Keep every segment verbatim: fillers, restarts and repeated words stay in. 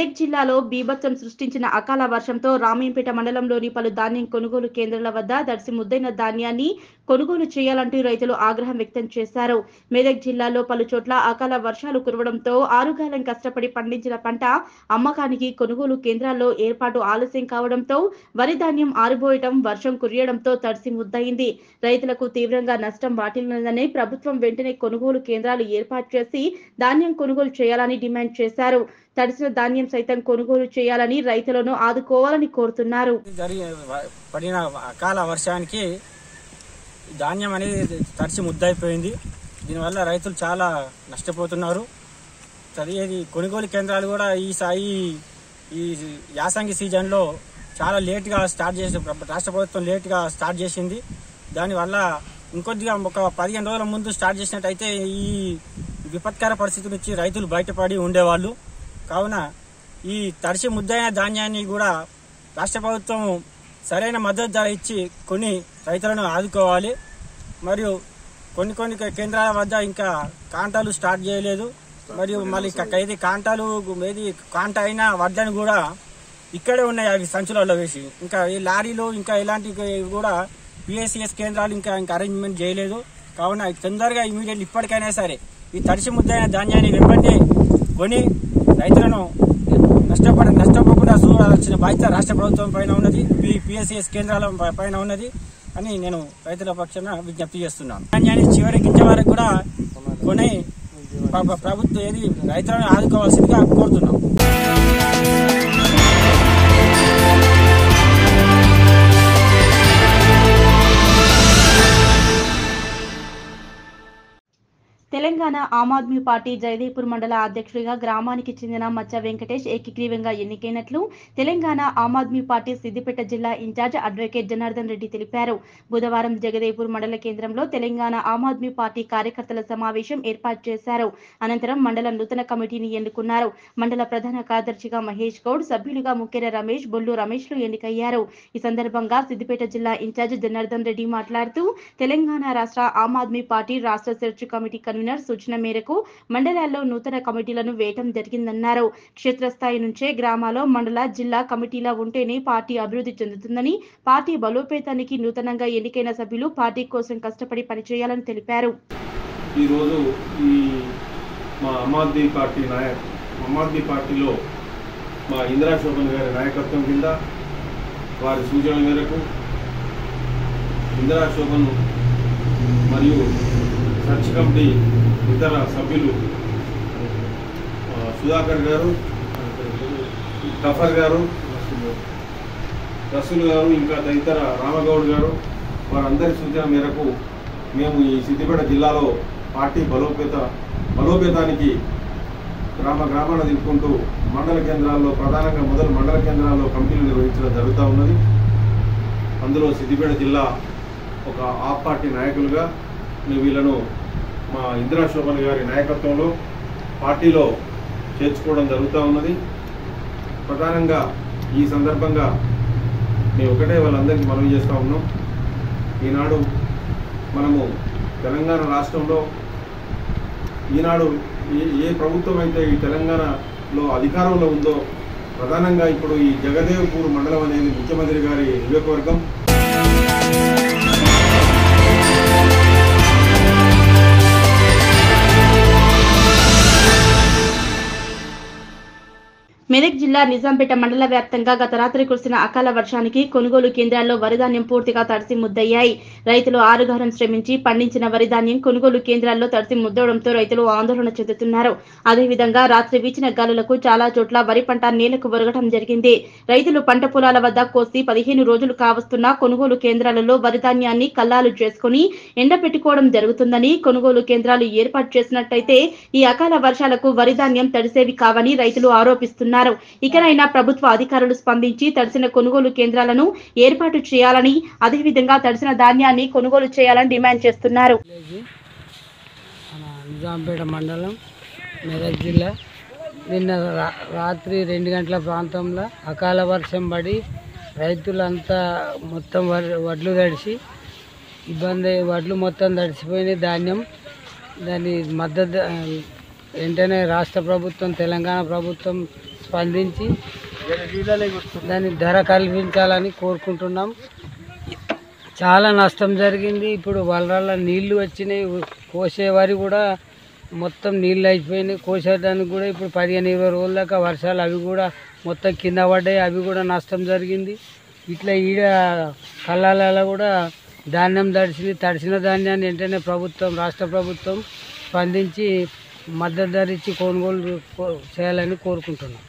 మెదక్ జిల్లాలో బీభత్సం సృష్టించిన అకాల వర్షంతో రామీంపేట మండలంలోని పలు ధాన్యం కొనుగోలు కేంద్రాల వద్ద దర్శి ముద్దైన ధాన్యాన్ని కొనుగోలు చేయాలంటూ రైతులు ఆగ్రహం వ్యక్తం చేశారు. మెదక్ జిల్లాలో పలు చోట్ల అకాల వర్షాలు కురవడంతో ఆరుగాలం కష్టపడి పండించిన పంట అమ్మకానికి కొనుగోలు కేంద్రాల్లో ఏర్పాటు ఆలస్యం కావడంతో వరి ధాన్యం ఆరిపోయడం, వర్షం కురియడంతో తడిసి ముద్దయింది. రైతులకు తీవ్రంగా నష్టం వాటిల్లిందని ప్రభుత్వం వెంటనే కొనుగోలు కేంద్రాలు ఏర్పాటు చేసి ధాన్యం కొనుగోలు చేయాలని డిమాండ్ చేశారు. తడిసిన ధాన్యం సైతం కొనుగోలు చేయాలని రైతులను ఆదుకోవాలని కోరుతున్నారు. పడిన అకాల వర్షానికి ధాన్యం అనేది తడిసి ముద్దయిపోయింది. దీనివల్ల రైతులు చాలా నష్టపోతున్నారు. చదివేది కొనుగోలు కేంద్రాలు కూడా ఈ సాయి ఈ యాసంగి సీజన్లో చాలా లేట్గా స్టార్ట్ చేసి రాష్ట్ర ప్రభుత్వం లేట్గా స్టార్ట్ చేసింది. దానివల్ల ఇంకొద్దిగా ఒక పదిహేను రోజుల ముందు స్టార్ట్ చేసినట్టయితే ఈ విపత్కర పరిస్థితి నుంచి రైతులు బయటపడి ఉండేవాళ్ళు. కావున ఈ తడిసి ముద్దైన ధాన్యాన్ని కూడా రాష్ట్ర ప్రభుత్వం సరైన మద్దతు ధర ఇచ్చి కొన్ని రైతులను ఆదుకోవాలి. మరియు కొన్ని కొన్ని కేంద్రాల వద్ద ఇంకా కాంటాలు స్టార్ట్ చేయలేదు. మరియు మళ్ళీ ఏది కాంటాలు ఏది కాంట అయినా వడ్లను కూడా ఇక్కడే ఉన్నాయి, అవి సంచులలో వేసి. ఇంకా ఈ లారీలు ఇంకా ఇలాంటివి కూడా పిఎస్సిఎస్ కేంద్రాలు ఇంకా ఇంకా అరేంజ్మెంట్ చేయలేదు. కావున తొందరగా ఇమీడియట్ ఇప్పటికైనా సరే ఈ తడిసి ముద్దైన ధాన్యాన్ని వెంబడి కొని రైతులను నష్టపడ నష్టపోకుండా చూడాల్సిన బాధ్యత రాష్ట్ర ప్రభుత్వం పైన ఉన్నది, పిఎస్సిఎస్ కేంద్రాల పైన ఉన్నది అని నేను రైతుల పక్షాన విజ్ఞప్తి చేస్తున్నాను. ధాన్యాన్ని చివరి గింజ వరకు కూడా కొని ప్రభుత్వం ఏది రైతులను ఆదుకోవాల్సిందిగా కోరుతున్నాం. తెలంగాణ ఆమ్ ఆద్మీ పార్టీ జయదేపూర్ మండల అధ్యక్షుడిగా గ్రామానికి చెందిన మచ్చ వెంకటేష్ ఏకగ్రీవంగా ఎన్నికైనట్లు తెలంగాణ ఆమ్ ఆద్మీ పార్టీ సిద్దిపేట జిల్లా ఇన్ఛార్జ్ అడ్వకేట్ జనార్దన్ రెడ్డి తెలిపారు. బుధవారం జగదేపూర్ మండల కేంద్రంలో తెలంగాణ ఆమ్ ఆద్మీ పార్టీ కార్యకర్తల సమావేశం ఏర్పాటు చేశారు. అనంతరం మండల నూతన కమిటీని ఎన్నుకున్నారు. మండల ప్రధాన కార్యదర్శిగా మహేష్ గౌడ్, సభ్యులుగా ముఖ్యర రమేష్, బొల్లు రమేష్లు ఎన్నికయ్యారు. ఈ సందర్భంగా సిద్దిపేట జిల్లా ఇన్ఛార్జ్ జనార్దన్ రెడ్డి మాట్లాడుతూ తెలంగాణ రాష్ట్ర ఆమ్ ఆద్మీ పార్టీ రాష్ట్ర సెర్చ్ కమిటీ సూచన మేరకు మండలాల్లో నూతన కమిటీలను వేయటం జరిగిందన్నారు. క్షేత్రస్థాయి నుంచే గ్రామాల్లో మండల జిల్లా కమిటీలా ఉంటేనే పార్టీ అభివృద్ధి చెందుతుందని, పార్టీ బలోపేతానికి నూతనంగా ఎన్నికైన సభ్యులు పార్టీ కోసం కష్టపడి పనిచేయాలని తెలిపారు. ఈ రోజు ఈ మా ఆమ్ ఆద్మీ పార్టీ నాయక ఆమ్ ఆద్మీ పార్టీలో మా ఇందిరా శోభన్ గారి నాయకత్వం కింద వారి సూచన మేరకు ఇందిరా శోభన్ మరియు సర్చ్ కమిటీ ఇతర సభ్యులు సుధాకర్ గారు, గఫర్ గారు, రసూల్ గారు, ఇంకా తదితర రామగౌడ్ గారు వారందరి సూచన మేరకు మేము ఈ సిద్దిపేట జిల్లాలో పార్టీ బలోపేత బలోపేతానికి గ్రామ గ్రామాన తిప్పుకుంటూ మండల కేంద్రాల్లో ప్రధానంగా మొదలు మండల కేంద్రాల్లో కమిటీలు నిర్వహించడం జరుగుతూ ఉన్నది. అందులో సిద్దిపేట జిల్లా ఒక ఆప్ పార్టీ నాయకులుగా వీళ్ళను మా ఇందిరా శోభన్ గారి నాయకత్వంలో పార్టీలో చేర్చుకోవడం జరుగుతూ ఉన్నది. ప్రధానంగా ఈ సందర్భంగా మేము ఒకటే వాళ్ళందరికీ మనవి చేస్తూ ఉన్నాం. ఈనాడు మనము తెలంగాణ రాష్ట్రంలో ఈనాడు ఏ ఏ ప్రభుత్వం అయితే ఈ తెలంగాణలో అధికారంలో ఉందో ప్రధానంగా ఇప్పుడు ఈ జగదేవ్పూర్ మండలం అనేది ముఖ్యమంత్రి గారి నియోజకవర్గం. మెదక్ జిల్లా నిజాంపేట మండల వ్యాప్తంగా గత రాత్రి కురిసిన అకాల వర్షానికి కొనుగోలు కేంద్రాల్లో వరిధాన్యం పూర్తిగా తడిసి ముద్దయ్యాయి. రైతులు ఆరుగారం శ్రమించి పండించిన వరిధాన్యం కొనుగోలు కేంద్రాల్లో తడిసి ముద్దవడంతో రైతులు ఆందోళన చెందుతున్నారు. అదేవిధంగా రాత్రి వీచిన గాలులకు చాలా చోట్ల వరి పంట నేలకు ఒరగడం జరిగింది. రైతులు పంట పొలాల వద్ద కోసి పదిహేను రోజులు కావస్తున్న కొనుగోలు కేంద్రాలలో వరిధాన్యాన్ని కల్లాలు చేసుకుని ఎండపెట్టుకోవడం జరుగుతుందని, కొనుగోలు కేంద్రాలు ఏర్పాటు చేసినట్టయితే ఈ అకాల వర్షాలకు వరిధాన్యం తడిసేవి కావని రైతులు ఆరోపిస్తున్నారు. ఇకనైనా ప్రభుత్వ అధికారులు స్పందించి తడిసిన కొనుగోలు కేంద్రాలను ఏర్పాటు చేయాలని, అదేవిధంగా తడిసిన ధాన్యాన్ని కొనుగోలు చేయాలని డిమాండ్ చేస్తున్నారు. నిజాంపేట మండలం మెదక్ జిల్లా నిన్న రాత్రి రెండు గంటల ప్రాంతంలో అకాల వర్షం పడి రైతులంతా మొత్తం వడ్లు తడిసి ఇబ్బంది వడ్లు మొత్తం తడిసిపోయిన ధాన్యం దాని మద్దతు వెంటనే రాష్ట్ర ప్రభుత్వం తెలంగాణ ప్రభుత్వం స్పందించి దాని ధర కల్పించాలని కోరుకుంటున్నాం. చాలా నష్టం జరిగింది. ఇప్పుడు వలరాల నీళ్లు వచ్చినాయి, కోసే వరి కూడా మొత్తం నీళ్ళు అయిపోయినాయి. కోసేదానికి కూడా ఇప్పుడు పదిహేను ఇరవై రోజుల దాకా వర్షాలు అవి కూడా మొత్తం కింద పడ్డాయి, అవి కూడా నష్టం జరిగింది. ఇట్లా ఈడ కళ్ళాలలో కూడా ధాన్యం తడిసింది. తడిసిన ధాన్యాన్ని వెంటనే ప్రభుత్వం రాష్ట్ర ప్రభుత్వం స్పందించి మద్దతు ధర ఇచ్చి కొనుగోలు చేయాలని కోరుకుంటున్నాం.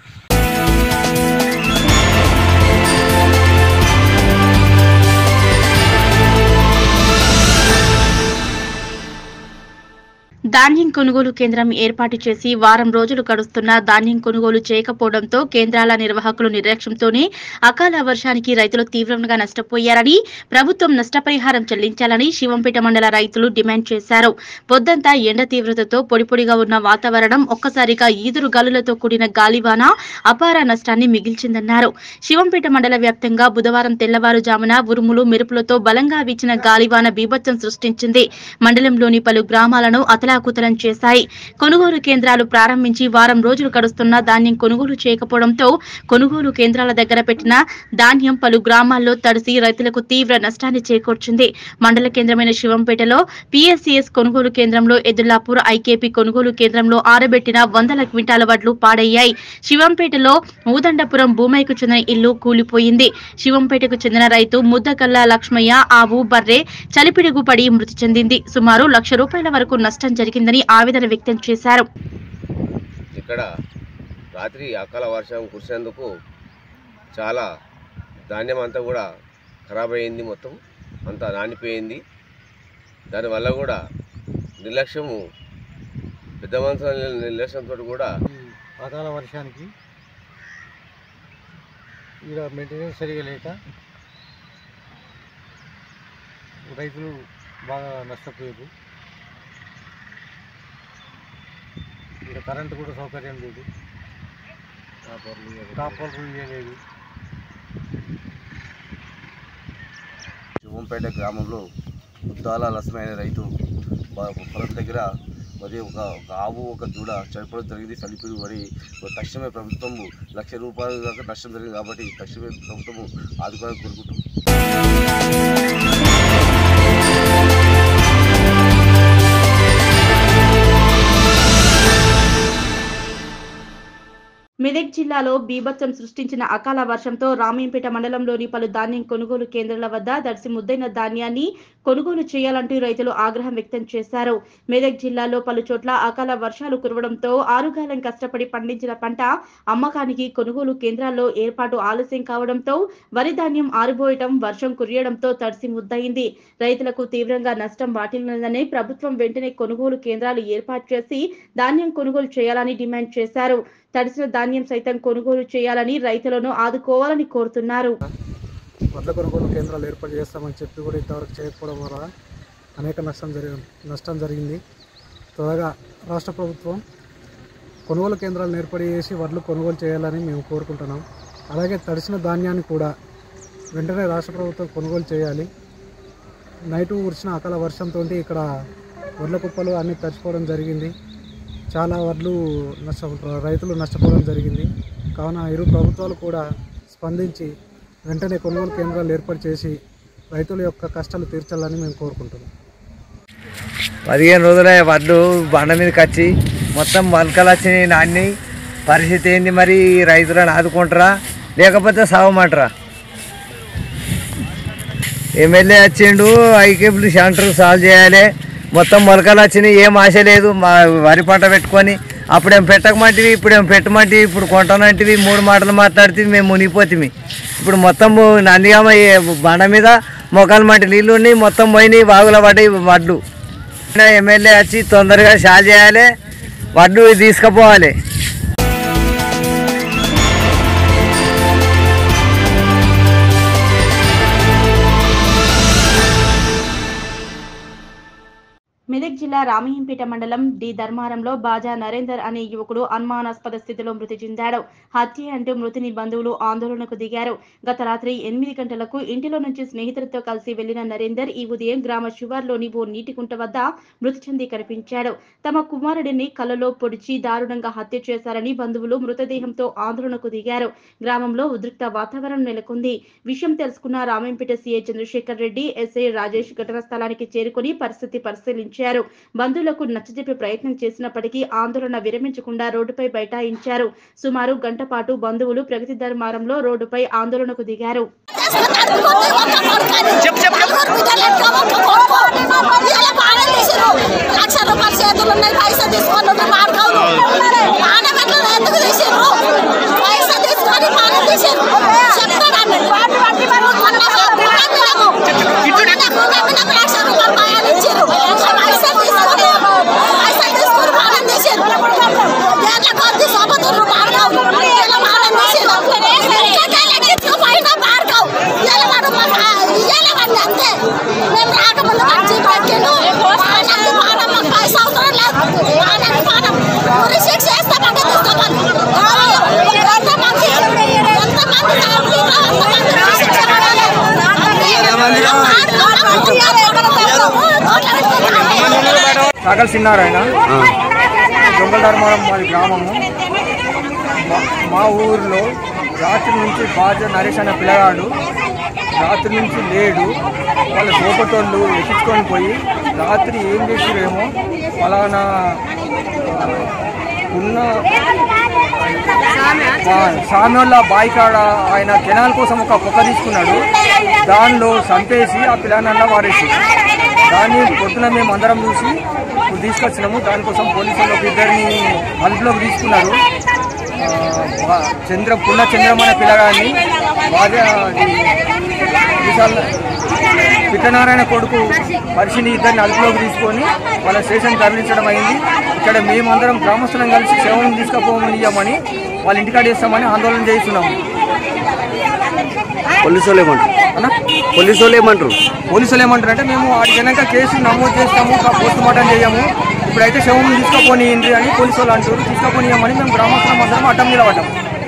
ధాన్యం కొనుగోలు కేంద్రం ఏర్పాటు చేసి వారం రోజులు గడుస్తున్నా ధాన్యం కొనుగోలు చేయకపోవడంతో కేంద్రాల నిర్వాహకులు నిర్లక్ష్యంతోనే అకాల వర్షానికి రైతులు తీవ్రంగా నష్టపోయారని, ప్రభుత్వం నష్టపరిహారం చెల్లించాలని శివంపేట మండల రైతులు డిమాండ్ చేశారు. పొద్దంతా ఎండ తీవ్రతతో పొడిపొడిగా ఉన్న వాతావరణం ఒక్కసారిగా ఈదురు గాలులతో కూడిన గాలివాన అపార నష్టాన్ని మిగిల్చిందన్నారు. శివంపేట మండల వ్యాప్తంగా బుధవారం తెల్లవారుజామున ఉరుములు మెరుపులతో బలంగా వీచిన గాలివాన బీభత్సం సృష్టించింది. మండలంలోని పలు గ్రామాలను అతలా కుతలం చేశాయి. కొనుగోలు కేంద్రాలు ప్రారంభించి వారం రోజులు గడుస్తున్న ధాన్యం కొనుగోలు చేయకపోవడంతో కొనుగోలు కేంద్రాల దగ్గర పెట్టిన ధాన్యం పలు గ్రామాల్లో తడిసి రైతులకు తీవ్ర నష్టాన్ని చేకూర్చింది. మండల కేంద్రమైన శివంపేటలో పీఎస్సీఎస్ కొనుగోలు కేంద్రంలో, ఎదుల్లాపూర్ ఐకేపీ కొనుగోలు కేంద్రంలో ఆరబెట్టిన వందల క్వింటాల వడ్లు పాడయ్యాయి. శివంపేటలో ఊదండపురం భూమైకు చెందిన ఇల్లు కూలిపోయింది. శివంపేటకు చెందిన రైతు ముద్దకల్ల లక్ష్మయ్య ఆవు బర్రె చలిపిడుగు పడి మృతి చెందింది. సుమారు లక్ష రూపాయల వరకు నష్టం జరిగిందని ఆవేదన వ్యక్తం చేశారు. ఇక్కడ రాత్రి అకాల వర్షం కురిసేందుకు చాలా ధాన్యం అంతా కూడా ఖరాబ్ అయింది, మొత్తం అంతా నానిపోయింది. దానివల్ల కూడా నిర్లక్ష్యము పెద్ద మనుషుల నిర్లక్ష్యంతో కూడా అకాల వర్షానికి ఇక్కడ మెయింటెనెన్స్ సరిగా లేక రైతులు బాగా నష్టపోయారు. ఇక్కడ కరెంటు కూడా సౌకర్యం లేదు, కాపర్లు ఇవ్వలేదు. శివంపేట గ్రామంలో ముద్దాల లక్ష్మైన రైతు పొలం దగ్గర మరి ఒక ఒక ఆవు ఒక దూడ చనిపోవడం జరిగింది. చలిపిడి పడి తక్షణమే ప్రభుత్వము లక్ష రూపాయల దాకా నష్టం జరిగింది. కాబట్టి తక్షణమే ప్రభుత్వము ఆదుకోవాలని కోరుకుంటున్నాం. మెదక్ జిల్లాలో బీభత్సం సృష్టించిన అకాల వర్షంతో రామేంపేట మండలంలోని పలు ధాన్యం కొనుగోలు కేంద్రాల వద్ద దర్శి ముద్దైన ధాన్యాన్ని కొనుగోలు చేయాలంటూ రైతులు ఆగ్రహం వ్యక్తం చేశారు. మెదక్ జిల్లాలో పలు చోట్ల అకాల వర్షాలు కురవడంతో ఆరుగాలం కష్టపడి పండించిన పంట అమ్మకానికి కొనుగోలు కేంద్రాల్లో ఏర్పాటు ఆలస్యం కావడంతో వరి ధాన్యం ఆరిపోయటం, వర్షం కురియడంతో తడిసి ముద్దయింది. రైతులకు తీవ్రంగా నష్టం వాటిల్లిందని ప్రభుత్వం వెంటనే కొనుగోలు కేంద్రాలు ఏర్పాటు చేసి ధాన్యం కొనుగోలు చేయాలని డిమాండ్ చేశారు. తడిసిన ధాన్యం సైతం కొనుగోలు చేయాలని రైతులను ఆదుకోవాలని కోరుతున్నారు. వడ్ల కొనుగోలు కేంద్రాలు ఏర్పాటు చేస్తామని చెప్పి కూడా ఇంతవరకు చేయకపోవడం వల్ల అనేక నష్టం జరిగి నష్టం జరిగింది. త్వరగా రాష్ట్ర ప్రభుత్వం కొనుగోలు కేంద్రాలను ఏర్పాటు చేసి వడ్లు కొనుగోలు చేయాలని మేము కోరుకుంటున్నాం. అలాగే తడిసిన ధాన్యాన్ని కూడా వెంటనే రాష్ట్ర ప్రభుత్వం కొనుగోలు చేయాలి. నైటు కురిసిన అకాల వర్షంతో ఇక్కడ వడ్ల కుప్పలు అన్నీ తడిచిపోవడం జరిగింది. చాలా వడ్లు నష్ట రైతులు నష్టపోవడం జరిగింది. కావున ఇరు ప్రభుత్వాలు కూడా స్పందించి వెంటనే కొనుగోలు కేంద్రాలు ఏర్పాటు చేసి రైతుల యొక్క కష్టాలు తీర్చాలని మేము కోరుకుంటున్నాం. పదిహేను రోజుల వడ్లు బండ మీదకి వచ్చి మొత్తం మొలకలు వచ్చినాయి, నాన్ని పరిస్థితి ఏంది? మరి రైతులను ఆదుకుంటారా లేకపోతే సాగమంటారా? ఎమ్మెల్యే వచ్చిండు, ఐకేపులు సెంటర్ సాల్వ్ చేయాలి. మొత్తం మొలకలు వచ్చినాయి, ఏం ఆశ లేదు. మా వరి పంట పెట్టుకొని అప్పుడేం పెట్టకమంటివి, ఇప్పుడేం పెట్టమంటివి, ఇప్పుడు కొంటానంటివి, మూడు మాటలు మాట్లాడితే మేము మునిగిపోతుంది. ఇప్పుడు మొత్తం నందిగామ బండ మీద మొక్కలు మంటి నీళ్ళు ఉన్నాయి, మొత్తం పోయినాయి, వాగుల పడి వడ్లు. ఎమ్మెల్యే వచ్చి తొందరగా సాల్వ్ చేయాలి, వడ్లు తీసుకుపోవాలి. మెదక్ జిల్లా రామయ్యంపేట మండలం డి ధర్మారంలో బాజా నరేందర్ అనే యువకుడు అనుమానాస్పద స్థితిలో మృతి చెందాడు. హత్య అంటూ మృతుని బంధువులు ఆందోళనకు దిగారు. గత రాత్రి ఎనిమిది గంటలకు ఇంటిలో నుంచి స్నేహితులతో కలిసి వెళ్లిన నరేందర్ ఈ ఉదయం గ్రామ శివార్లోని ఓ నీటి కుంట వద్ద మృతి చెంది కనిపించాడు. తమ కుమారుడిని కలలో పొడిచి దారుణంగా హత్య చేశారని బంధువులు మృతదేహంతో ఆందోళనకు దిగారు. గ్రామంలో ఉద్రిక్త వాతావరణం నెలకొంది. విషయం తెలుసుకున్న రామయ్యంపేట సీఐ చంద్రశేఖర్ రెడ్డి, ఎస్ఐ రాజేష్ ఘటనా స్థలానికి చేరుకుని పరిస్థితి పరిశీలించారు. బంధువులకు నచ్చజెప్పే ప్రయత్నం చేసినప్పటికీ ఆందోళన విరమించకుండా రోడ్డుపై బైఠాయించారు. సుమారు గంట పాటు బంధువులు ప్రగతి ధర్మారంలో రోడ్డుపై ఆందోళనకు దిగారు. సాగల్ సిన్నారాయణ దొంగల ధర్మారం మాది గ్రామము. మా ఊరిలో రాత్రి నుంచి బాజా నరేష్ అనే పిల్లగాడు రాత్రి నుంచి లేడు. వాళ్ళ సోపటోళ్ళు ఎక్కించుకొని పోయి రాత్రి ఏం చేసిరేమో ఫలానా ఉన్న సామ్యోళ్ళ బాయికాడ ఆయన జనాల కోసం ఒక పొక్క తీసుకున్నాడు. దానిలో చంపేసి ఆ పిల్లనల్లా వారేసి దాన్ని పొద్దున మేము అందరం చూసి తీసుకొచ్చినాము. దానికోసం పోలీసులు ఒక ఇద్దరిని అదుపులోకి తీసుకున్నారు. చంద్ర పుల్ల చంద్రం అనే పిల్లగాన్ని బాగా పిట్టనారాయణ కొడుకు పరిశీని ఇద్దరిని అదుపులోకి తీసుకొని వాళ్ళ స్టేషన్ తరలించడం అయింది. ఇక్కడ మేమందరం గ్రామస్తులం కలిసి సేవలను తీసుకుపోమని వాళ్ళ ఇంటికాడ చేస్తామని ఆందోళన చేస్తున్నాము. పోలీసు వాళ్ళు ఏమంటారు అన్న పోలీసు వాళ్ళు ఏమంటారు పోలీసులు ఏమంటారు అంటే మేము వాటి కనుక కేసు నమోదు చేస్తాము, పోస్ట్ మార్టం చేయము, ఇప్పుడైతే శవం తీసుకుపోనియండి అని పోలీసు వాళ్ళు అంటారు. తీసుకుపోనియమని మేము గ్రామస్తులం అందరం అడ్డం నిలబడ్డాము.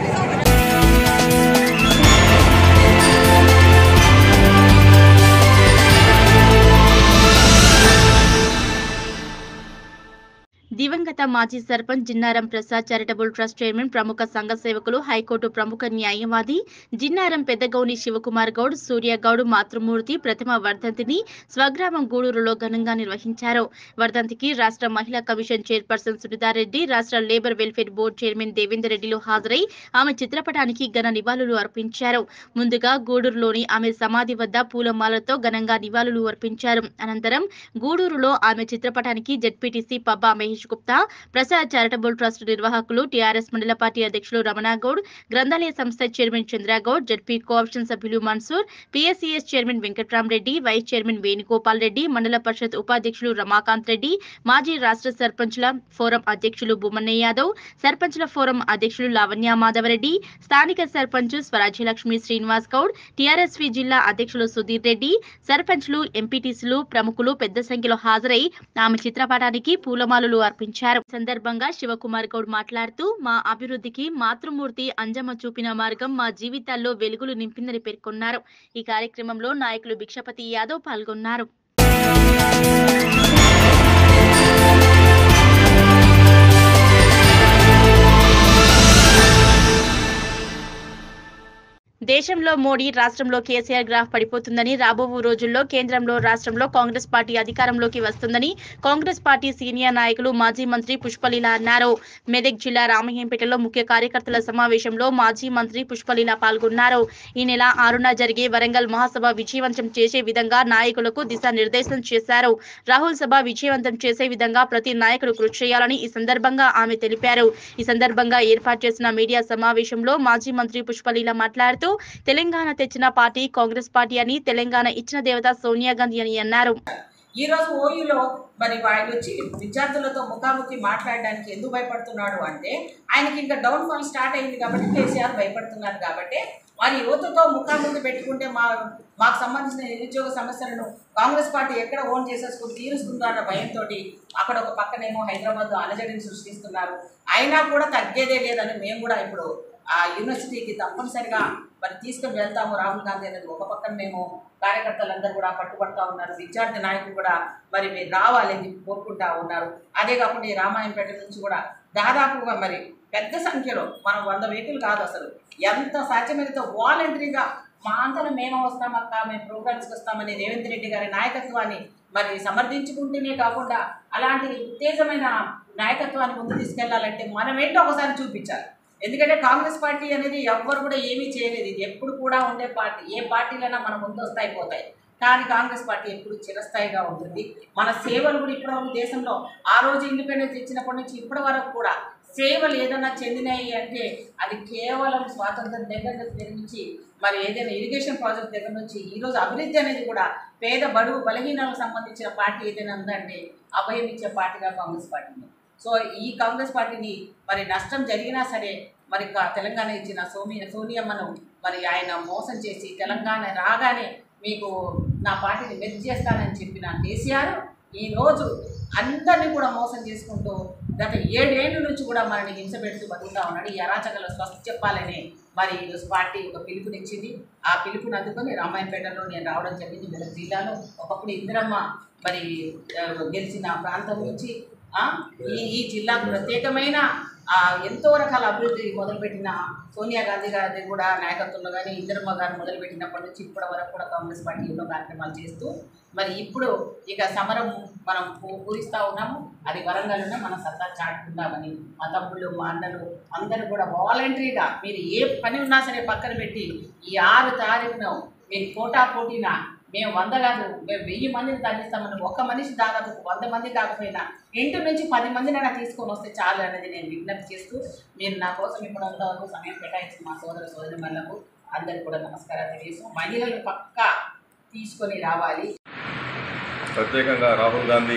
దివంగత మాజీ sarpanch Jinnaram Prasad charitable trust chairman, ప్రముఖ సంఘ సేవకులు, హైకోర్టు ప్రముఖ న్యాయవాది జిన్నారం పెద్దగౌని శివకుమార్ గౌడ్, సూర్యగౌడ్ మాతృమూర్తి ప్రథమ వర్ధంతిని స్వగ్రామం గూడూరులో ఘనంగా నిర్వహించారు. వర్ధంతికి రాష్ట్ర మహిళా కమిషన్ చైర్పర్సన్ సునీతారెడ్డి, రాష్ట్ర labour welfare board chairman Devender రెడ్డిలు హాజరై ఆమె చిత్రపటానికి ఘన నివాళులు అర్పించారు. ముందుగా గూడూరులోని ఆమె సమాధి వద్ద పూలమాలతో ఘనంగా నివాళులు అర్పించారు. అనంతరం గూడూరులో ఆమె చిత్రపటానికి ZPTC Pabba Mahesh Gupta, Prasad charitable trust నిర్వాహకులు, టీఆర్ఎస్ మండల పార్టీ అధ్యక్షులు రమణగౌడ్, గ్రంథాలయ సంస్థ చైర్మన్ చంద్రగౌడ్, జెడ్పీ కోఆప్షన్ సభ్యులు Mansoor, PSCS chairman Venkatrama Reddy, vice chairman Venugopal Reddy, మండల పరిషత్ ఉపాధ్యక్షులు రమాకాంత్ రెడ్డి, మాజీ రాష్ట్ర సర్పంచ్ల ఫోరం అధ్యక్షులు బుమ్మన్న యాదవ్, సర్పంచ్ల ఫోరం అధ్యక్షులు లావణ్య మాధవరెడ్డి, స్థానిక సర్పంచ్ స్వరాజ్యలక్ష్మి శ్రీనివాస్ గౌడ్, టీఆర్ఎస్వి జిల్లా అధ్యక్షులు సుధీర్ రెడ్డి, సర్పంచ్లు, ఎంపీటీసీలు, ప్రముఖులు పెద్ద సంఖ్యలో హాజరై ఆమె చిత్రపటానికి పూలమాలలు అర్పించారు. సందర్భంగా శివకుమార్ గౌడ్ మాట్లాడుతూ, మా అభివృద్ధికి మాతృమూర్తి అంజమ్మ చూపిన మార్గం మా జీవితాల్లో వెలుగులు నింపిందని పేర్కొన్నారు. ఈ కార్యక్రమంలో నాయకులు భిక్షపతి యాదవ్ పాల్గొన్నారు. దేశంలో మోడీ, రాష్ట్రంలో కేసీఆర్ గ్రాఫ్ పడిపోతుందని, రాబో రోజుల్లో కేంద్రంలో రాష్ట్రంలో కాంగ్రెస్ పార్టీ అధికారంలోకి వస్తుందని కాంగ్రెస్ పార్టీ సీనియర్ నాయకులు మాజీ మంత్రి పుష్పలీల అన్నారు. మెదక్ జిల్లా రామయ్యంపేటలో ముఖ్య కార్యకర్తల సమావేశంలో మాజీ మంత్రి పుష్పలీల పాల్గొన్నారు. ఈ నెల ఆరున జరిగే వరంగల్ మహాసభ విజయవంతం చేసే విధంగా నాయకులకు దిశానిర్దేశం చేశారు. రాహుల్ సభ విజయవంతం చేసే విధంగా ప్రతి నాయకుడు కృషి చేయాలని ఈ సందర్భంగా ఆమె తెలిపారు. ఈ సందర్భంగా ఏర్పాటు చేసిన మీడియా సమావేశంలో మాజీ మంత్రి పుష్పలీల మాట్లాడుతూ, తెలంగాణ తెచ్చిన పార్టీ కాంగ్రెస్ పార్టీ అని, తెలంగాణ ఇచ్చిన దేవత సోనియా గాంధీ అని అన్నారు. ఈ రోజు ఓయూలో మరి ఆయన వచ్చి విద్యార్థులతో ముఖాముఖి మాట్లాడడానికి ఎందుకు భయపడుతున్నాడు అంటే, ఆయనకి ఇంకా డౌన్ ఫాల్ స్టార్ట్ అయింది కాబట్టి కేసీఆర్ భయపడుతున్నారు కాబట్టి మరి యువతతో ముఖాముఖి పెట్టుకుంటే మా మాకు సంబంధించిన నిరుద్యోగ సమస్యలను కాంగ్రెస్ పార్టీ ఎక్కడ ఓన్ చేసేసుకుని తీరుస్తుందో అన్న భయంతో అక్కడ ఒక పక్కనేమో హైదరాబాద్ అలజడిని సృష్టిస్తున్నారు. అయినా కూడా తగ్గేదే లేదని మేము కూడా ఇప్పుడు ఆ యూనివర్సిటీకి తప్పనిసరిగా మరి తీసుకుని వెళ్తాము రాహుల్ గాంధీ అనేది ఒక పక్కన మేము కార్యకర్తలందరూ కూడా పట్టుబడతా ఉన్నారు. విద్యార్థి నాయకులు కూడా మరి మీరు రావాలని కోరుకుంటా ఉన్నారు. అదే కాకుండా ఈ రామాయంపేట నుంచి కూడా దాదాపుగా మరి పెద్ద సంఖ్యలో మనం వంద వెహికల్ కాదు అసలు ఎంత సాధ్యమైతే వాలంటరీగా మా అంతలో మేము వస్తామక్క మేము ప్రోగ్రామ్స్కి వస్తామని రేవంత్ రెడ్డి గారి నాయకత్వాన్ని మరి సమర్థించుకుంటూనే కాకుండా అలాంటి ఉత్తేజమైన నాయకత్వాన్ని ముందు తీసుకెళ్లాలంటే మనం ఏంటో ఒకసారి చూపించాలి. ఎందుకంటే కాంగ్రెస్ పార్టీ అనేది ఎవ్వరు కూడా ఏమీ చేయలేదు. ఇది ఎప్పుడు కూడా ఉండే పార్టీ. ఏ పార్టీలైనా మన ముందు వస్తాయి పోతాయి, కానీ కాంగ్రెస్ పార్టీ ఎప్పుడు చిరస్థాయిగా ఉంటుంది. మన సేవలు కూడా ఇప్పటివరకు దేశంలో ఆ రోజు ఇండిపెండెన్స్ ఇచ్చినప్పటి నుంచి ఇప్పటి వరకు కూడా సేవలు ఏదైనా చెందినాయి అంటే అది కేవలం స్వాతంత్రం దగ్గర దగ్గర నుంచి మరి ఏదైనా ఇరిగేషన్ ప్రాజెక్ట్ దగ్గర నుంచి ఈరోజు అభివృద్ధి అనేది కూడా పేద బడుగు బలహీనాలకు సంబంధించిన పార్టీ ఏదైనా ఉందంటే అభయం ఇచ్చే పార్టీగా కాంగ్రెస్ పార్టీ. సో ఈ కాంగ్రెస్ పార్టీని మరి నష్టం జరిగినా సరే మరి తెలంగాణ ఇచ్చిన సోమి సోనియమ్మను మరి ఆయన మోసం చేసి తెలంగాణ రాగానే మీకు నా పార్టీని మెచ్చి చేస్తానని చెప్పిన కేసీఆర్ ఈరోజు అందరినీ కూడా మోసం చేసుకుంటూ గత ఏడేళ్ళ నుంచి కూడా మనని హింస పెడుతూ బతుకుతా ఉన్నాడు. ఈ అరాచకలో స్వస్థ చెప్పాలని మరి ఈరోజు పార్టీ ఒక పిలుపునిచ్చింది. ఆ పిలుపుని అందుకొని రామాయంపేటలో నేను రావడం జరిగింది. మెదక్ జిల్లాలో ఒకప్పుడు ఇందిరమ్మ మరి గెలిచిన ప్రాంతం నుంచి ఈ ఈ జిల్లాకు ప్రత్యేకమైన ఎంతో రకాల అభివృద్ధి మొదలుపెట్టిన సోనియా గాంధీ గారి కూడా నాయకత్వంలో కానీ ఇందిరమ్మ గారు మొదలుపెట్టినప్పటి నుంచి ఇప్పటి వరకు కూడా కాంగ్రెస్ పార్టీ ఎన్నో కార్యక్రమాలు చేస్తూ మరి ఇప్పుడు ఇక సమరం మనం పూరిస్తూ ఉన్నాము. అది వరంగల్లోనే మన సత్తా చాటుకుందామని మా తమ్ముళ్ళు మా అన్నలు అందరూ కూడా వాలంటరీగా మీరు ఏ పని ఉన్నా సరే పక్కన పెట్టి ఈ ఆరు తారీఖున మీరు పోటా పోటీన మేము వంద కాదు మేము వెయ్యి మందిని తగ్గిస్తామని ఒక్క మనిషి దాదాపు వంద మంది కాకపోయినా ఇంటి నుంచి పది మందినైనా తీసుకొని వస్తే చాలు అనేది నేను విజ్ఞప్తి చేస్తూ మీరు నా కోసం ఇప్పుడు అంతవరకు సమయం కేటాయించిన మా సోదర సోదరి మళ్ళకు అందరికీ కూడా నమస్కారాలు తెలియజేస్తాం. మహిళలు పక్కా తీసుకొని రావాలి. ప్రత్యేకంగా రాహుల్ గాంధీ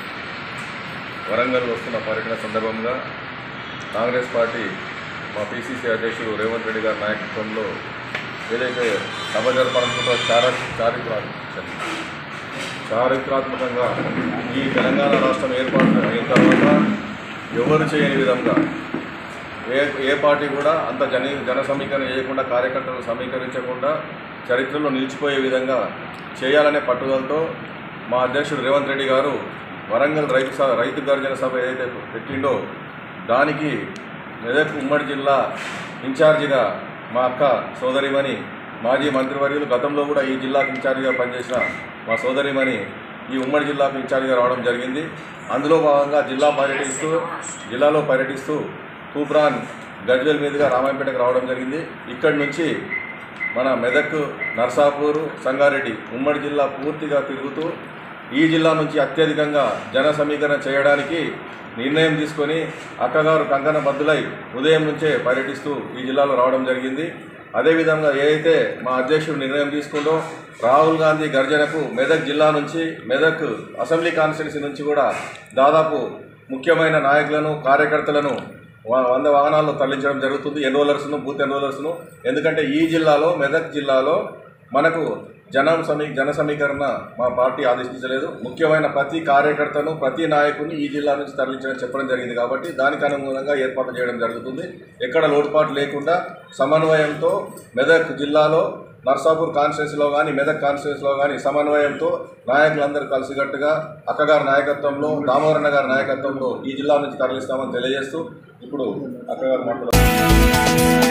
వరంగల్ వస్తున్న పర్యటన సందర్భంగా కాంగ్రెస్ పార్టీ మా పిసిసి అధ్యక్షుడు రేవంత్ రెడ్డి గారి నాయకత్వంలో ఏదైతే సభ జరపాలనుకుంటో చార చారిత్రాత్మక చారిత్రాత్మకంగా ఈ తెలంగాణ రాష్ట్రం ఏర్పాటు అయిన తర్వాత ఎవరు చేయని విధంగా ఏ ఏ పార్టీ కూడా అంత జన జన సమీకరణ చేయకుండా కార్యకర్తలను సమీకరించకుండా చరిత్రలో నిలిచిపోయే విధంగా చేయాలనే పట్టుదలతో మా అధ్యక్షుడు రేవంత్ రెడ్డి గారు వరంగల్ రైతు సభ రైతు గర్జన సభ ఏదైతే పెట్టిండో దానికి మెదక్ ఉమ్మడి జిల్లా ఇన్ఛార్జిగా మా అక్క సోదరిమణి మాజీ మంత్రివర్యులు గతంలో కూడా ఈ జిల్లాకు ఇన్ఛార్జిగా పనిచేసిన మా సోదరిమణి ఈ ఉమ్మడి జిల్లాకు ఇన్ఛార్జిగా రావడం జరిగింది. అందులో భాగంగా జిల్లా పర్యటిస్తూ జిల్లాలో పర్యటిస్తూ తూప్రాన్ గజ్వేల్ మీదుగా రామాయంపేటకు రావడం జరిగింది. ఇక్కడి నుంచి మన మెదక్ నర్సాపూర్ సంగారెడ్డి ఉమ్మడి జిల్లా పూర్తిగా తిరుగుతూ ఈ జిల్లా నుంచి అత్యధికంగా జన సమీకరణ చేయడానికి నిర్ణయం తీసుకొని అక్కగారు కంకణ బద్దులై ఉదయం నుంచే పర్యటిస్తూ ఈ జిల్లాలో రావడం జరిగింది. అదేవిధంగా ఏదైతే మా అధ్యక్షుడు నిర్ణయం తీసుకుందో రాహుల్ గాంధీ గర్జనకు మెదక్ జిల్లా నుంచి మెదక్ అసెంబ్లీ కాన్స్టిట్యున్సీ నుంచి కూడా దాదాపు ముఖ్యమైన నాయకులను కార్యకర్తలను వంద వాహనాల్లో తరలించడం జరుగుతుంది. ఎన్రోలర్స్ను బూత్ ఎన్రోలర్స్ను ఎందుకంటే ఈ జిల్లాలో మెదక్ జిల్లాలో మనకు జనం సమీ జన సమీకరణ మా పార్టీ ఆదేశించలేదు. ముఖ్యమైన ప్రతి కార్యకర్తను ప్రతి నాయకుడిని ఈ జిల్లా నుంచి తరలించడం చెప్పడం జరిగింది కాబట్టి దానికి అనుగుణంగా ఏర్పాటు చేయడం జరుగుతుంది. ఎక్కడ లోటుపాటు లేకుండా సమన్వయంతో మెదక్ జిల్లాలో నర్సాపూర్ కాన్స్టిట్యున్సీలో కానీ మెదక్ కాన్స్టిట్యున్సీలో కానీ సమన్వయంతో నాయకులందరూ కలిసికట్టుగా అక్కగారి నాయకత్వంలో దామోదరన్న గారి నాయకత్వంలో ఈ జిల్లా నుంచి తరలిస్తామని తెలియజేస్తూ ఇప్పుడు అక్కగారు మాట్లాడుతున్నారు.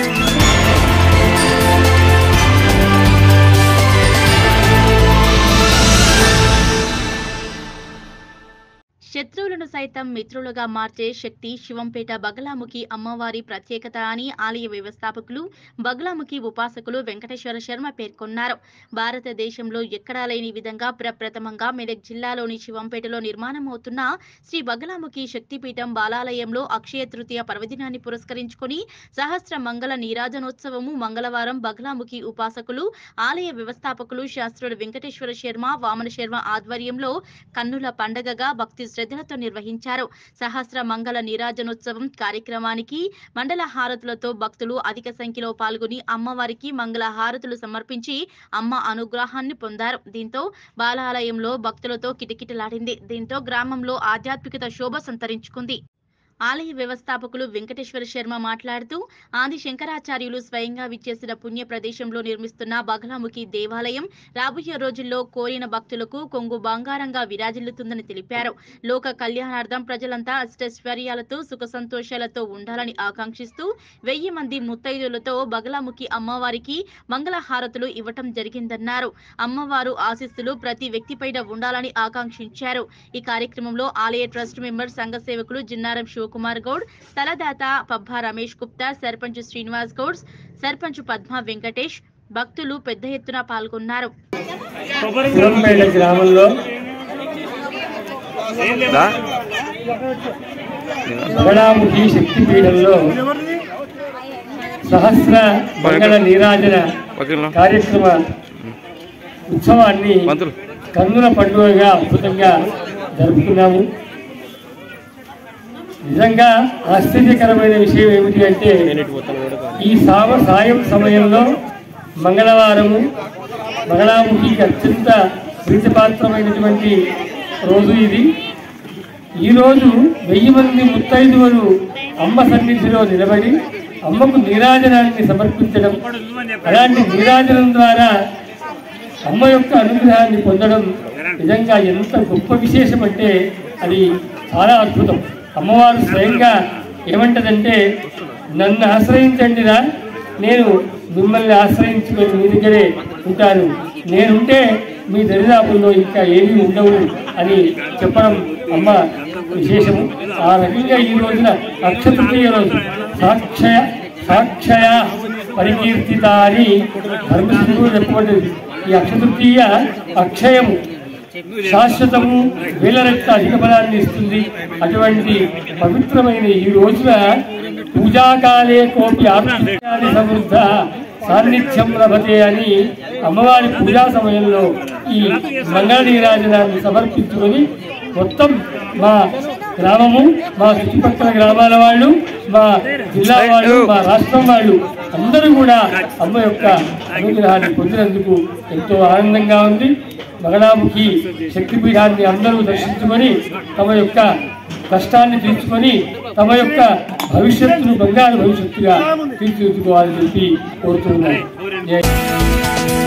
శత్రువులను సైతం మిత్రులుగా మార్చే శక్తి శివంపేట బగలాముఖి అమ్మవారి ప్రత్యేకత అని ఆలయ వ్యవస్థాపకులు బగలాముఖి ఉపాసకులు వెంకటేశ్వర శర్మ పేర్కొన్నారు. భారతదేశంలో ఎక్కడా లేని విధంగా ప్రప్రథమంగా మెదక్ జిల్లాలోని శివంపేటలో నిర్మాణమవుతున్న శ్రీ బగలాముఖి శక్తిపీఠం బాలాలయంలో అక్షయ తృతీయ పర్వదినాన్ని పురస్కరించుకుని సహస్ర మంగళ నీరాజనోత్సవము మంగళవారం బగలాముఖి ఉపాసకులు ఆలయ వ్యవస్థాపకులు శాస్త్రుడు వెంకటేశ్వర శర్మ వామన శర్మ ఆధ్వర్యంలో కన్నుల పండగగా భక్తి శ్రద్ధలతో నిర్వహించారు. సహస్ర మంగళ నీరాజనోత్సవం కార్యక్రమానికి మండల హారతులతో భక్తులు అధిక సంఖ్యలో పాల్గొని అమ్మవారికి మంగళ హారతులు సమర్పించి అమ్మ అనుగ్రహాన్ని పొందారు. దీంతో బాలాలయంలో భక్తులతో కిటకిటలాడింది. దీంతో గ్రామంలో ఆధ్యాత్మికత శోభ సంతరించుకుంది. ఆలయ వ్యవస్థాపకులు వెంకటేశ్వర శర్మ మాట్లాడుతూ ఆది శంకరాచార్యులు స్వయంగా విచ్చేసిన పుణ్య ప్రదేశంలో నిర్మిస్తున్న బగలాముఖి దేవాలయం రాబోయే రోజుల్లో కోరిన భక్తులకు కొంగు బంగారంగా విరాజిల్లుతుందని తెలిపారు. లోక కళ్యాణార్థం ప్రజలంతా అష్టైశ్వర్యాలతో సుఖ సంతోషాలతో ఉండాలని ఆకాంక్షిస్తూ వెయ్యి మంది ముత్తైదులతో బగలాముఖి అమ్మవారికి మంగళహారతులు ఇవ్వటం జరిగిందన్నారు. అమ్మవారు ఆశీస్సులు ప్రతి వ్యక్తిపైన ఉండాలని ఆకాంక్షించారు. ఈ కార్యక్రమంలో ఆలయ ట్రస్ట్ మెంబర్ సంఘ సేవకులు జిన్నారం కుమార్ గౌడ్, తలదాత పబ్బా రమేష్ గుప్తా, సర్పంచ్ శ్రీనివాస్ గౌడ్, సర్పంచ్ పద్మా వెంకటేష్, భక్తులు పెద్ద ఎత్తున పాల్గొన్నారు. గ్రామంలో బగలాముఖి శక్తి పీఠంలో సహస్ర మంగళ నీరాజన కార్యక్రమ ఉత్సవాన్ని కన్నుల పండుగగా అద్భుతంగా జరుపుకున్నాము. నిజంగా ఆశ్చర్యకరమైన విషయం ఏమిటి అంటే ఈ సావ సాయం సమయంలో మంగళవారము బగలాముఖికి అత్యంత ప్రీతిపాత్రమైనటువంటి రోజు ఇది. ఈరోజు వెయ్యి మంది ముత్తైదువులు అమ్మ సన్నిధిలో నిలబడి అమ్మకు నీరాజనాన్ని సమర్పించడం, అలాంటి నీరాజనం ద్వారా అమ్మ యొక్క అనుగ్రహాన్ని పొందడం నిజంగా ఎంత గొప్ప విశేషం అంటే అది చాలా అద్భుతం. అమ్మవారు స్వయంగా ఏమంటదంటే, నన్ను ఆశ్రయించండిరా, నేను మిమ్మల్ని ఆశ్రయించుకొని మీ దగ్గరే ఉంటాను, నేనుంటే మీ దరిదాపుల్లో ఇంకా ఏమీ ఉండవు అని చెప్పడం అమ్మ విశేషము. ఆ రకంగా ఈ రోజున అక్షతృతీయ రోజు సాక్షయ సాక్షయ పరికీర్తిత అని ధర్మశివుడు చెప్పబడింది. ఈ అక్షతృతీయ అక్షయము, శాశ్వతము, వేలరెట్ల అధిక బలాన్ని ఇస్తుంది. అటువంటి పవిత్రమైన ఈ రోజున పూజాకాలే కోపి ఆత్మజ్ఞాని సమృద్ధ సాన్నిధ్యం లభతే అని అమ్మవారి పూజా సమయంలో ఈ మంగళ నీరాజనాన్ని సమర్పించుకొని మొత్తం మా గ్రామము, మా చుట్టుపక్కల గ్రామాల వాళ్ళు, మా జిల్లా వాళ్ళు, మా రాష్ట్రం వాళ్ళు అందరూ కూడా అమ్మ యొక్క అనుగ్రహాన్ని పొందినందుకు ఎంతో ఆనందంగా ఉంది. బగలాముఖి శక్తిపీఠాన్ని అందరూ దర్శించుకొని తమ యొక్క కష్టాన్ని తీర్చుకొని తమ యొక్క భవిష్యత్తును బంగారు భవిష్యత్తుగా తీర్చిదిద్దుకోవాలని చెప్పి కోరుతున్నాను.